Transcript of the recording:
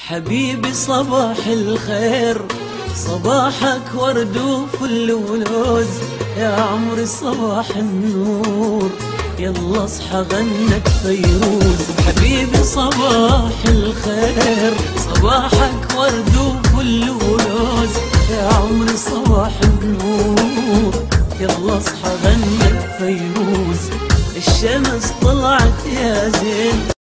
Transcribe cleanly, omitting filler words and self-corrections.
حبيبي صباح الخير، صباحك ورد وفل ولوز، يا عمري صباح النور، يلا اصحى غنت فيروز. حبيبي صباح الخير، صباحك ورد وفل ولوز، يا عمري صباح النور، يلا اصحى غنت فيروز. الشمس طلعت يا زين